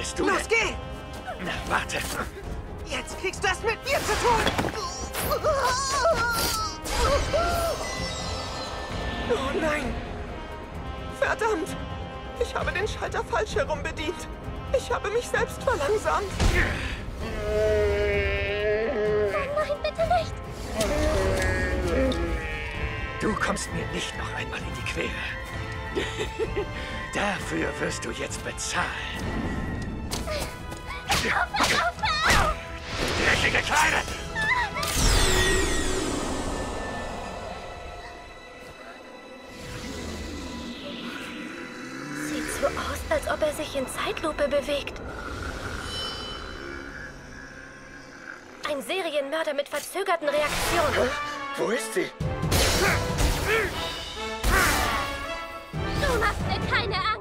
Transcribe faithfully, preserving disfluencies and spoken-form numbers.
bist du? Los, geh! Na, warte. Jetzt kriegst du es mit mir zu tun! Oh nein! Verdammt! Ich habe den Schalter falsch herum bedient. Ich habe mich selbst verlangsamt. Oh nein, bitte nicht! Du kommst mir nicht noch einmal in die Quere. Dafür wirst du jetzt bezahlen. Aufhör, aufhör! Dreckige Kleine! Sieht so aus, als ob er sich in Zeitlupe bewegt. Ein Serienmörder mit verzögerten Reaktionen. Wo ist sie? Du machst mir keine Angst.